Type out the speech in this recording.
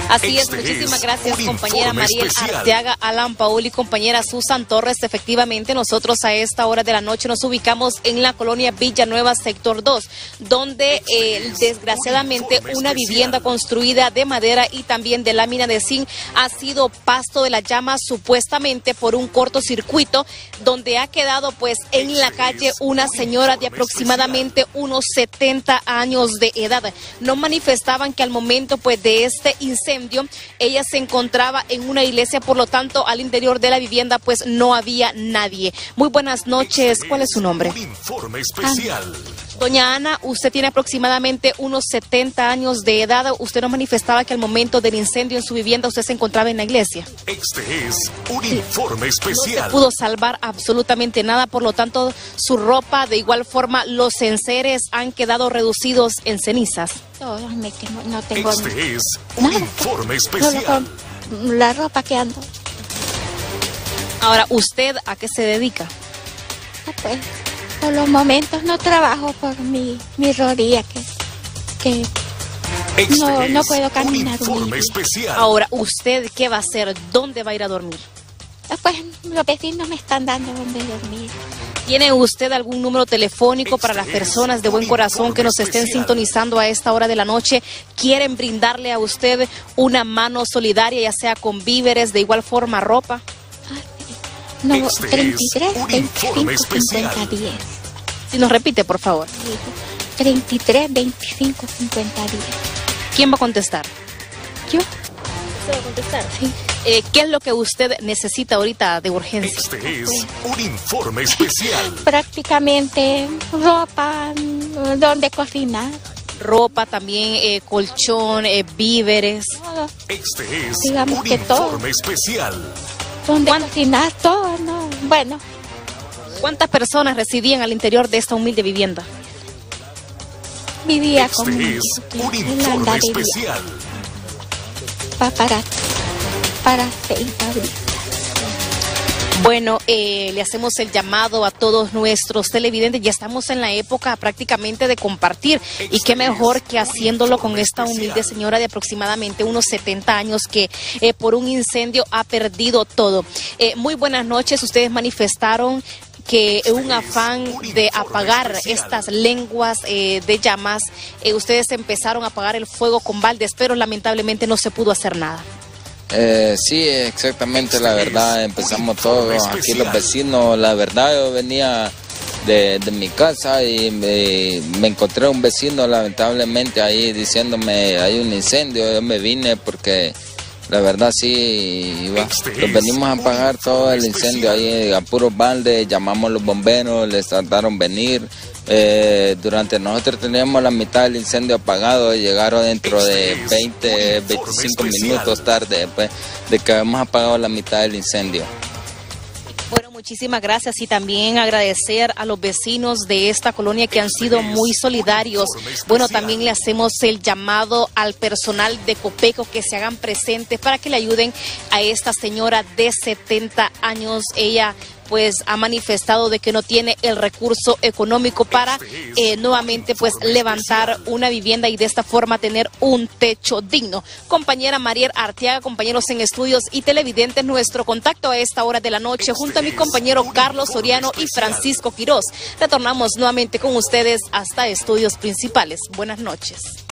Así es, muchísimas gracias, compañera Mariel Arteaga, Alan Paul y compañera Susan Torres. Efectivamente, nosotros a esta hora de la noche nos ubicamos en la colonia Villanueva, sector 2, donde desgraciadamente una vivienda construida de madera y también de lámina de zinc ha sido pasto de las llamas, supuestamente por un cortocircuito, donde ha quedado pues en la calle una señora de aproximadamente unos 70 años de edad. No manifestaban que al momento pues de este incendio ella se encontraba en una iglesia, por lo tanto al interior de la vivienda pues no había nadie. Muy buenas noches, ¿cuál es su nombre? Un informe especial. Doña Ana, usted tiene aproximadamente unos 70 años de edad. Usted nos manifestaba que al momento del incendio en su vivienda usted se encontraba en la iglesia. Este es un informe especial. No se pudo salvar absolutamente nada, por lo tanto su ropa, de igual forma los enseres han quedado reducidos en cenizas. Todo me quemó, no tengo Este es un informe especial. La ropa que ando. Ahora, ¿usted a qué se dedica? Pues, por los momentos no trabajo por mi rodilla que no puedo caminar. Un informe especial. Ahora, ¿usted qué va a hacer? ¿Dónde va a ir a dormir? Pues los vecinos me están dando donde dormir. ¿Tiene usted algún número telefónico para las personas de buen corazón que nos estén sintonizando a esta hora de la noche? ¿Quieren brindarle a usted una mano solidaria, ya sea con víveres, de igual forma ropa? No, 33, 25, 50, 10. Si nos repite, por favor. 33, 25, 50, 10. ¿Quién va a contestar? ¿Yo? ¿Usted va a contestar? Sí. ¿Qué es lo que usted necesita ahorita de urgencia? Este es un informe especial. Prácticamente ropa, donde cocinar. Ropa, también colchón, víveres. Todo. Este es Digamos un que todo. informe especial. Donde cocinar, todo, ¿no? Bueno, ¿Cuántas personas residían al interior de esta humilde vivienda? vivía con Este es un informe especial. para 6 abril. Bueno, le hacemos el llamado a todos nuestros televidentes. Ya estamos en la época prácticamente de compartir, y qué mejor que haciéndolo con esta humilde señora de aproximadamente unos 70 años que por un incendio ha perdido todo. Muy buenas noches. Ustedes manifestaron que un afán de apagar estas lenguas de llamas, ustedes empezaron a apagar el fuego con baldes, pero lamentablemente no se pudo hacer nada. Sí, exactamente, la verdad, empezamos todos aquí los vecinos. La verdad, yo venía de mi casa y me encontré un vecino lamentablemente ahí diciéndome hay un incendio. Yo me vine porque la verdad sí los venimos a apagar todo el incendio ahí a puros baldes. Llamamos a los bomberos, les trataron venir. Durante nosotros teníamos la mitad del incendio apagado, llegaron dentro de 20, 25 minutos tarde después de que habíamos apagado la mitad del incendio. Bueno, muchísimas gracias, y también agradecer a los vecinos de esta colonia que han sido muy solidarios. Bueno, también le hacemos el llamado al personal de Copeco que se hagan presentes para que le ayuden a esta señora de 70 años. Ella pues ha manifestado de que no tiene el recurso económico para nuevamente pues levantar una vivienda y de esta forma tener un techo digno. Compañera Mariel Arteaga, compañeros en estudios y televidentes, nuestro contacto a esta hora de la noche junto a mi compañero Carlos Soriano y Francisco Quiroz. Retornamos nuevamente con ustedes hasta estudios principales. Buenas noches.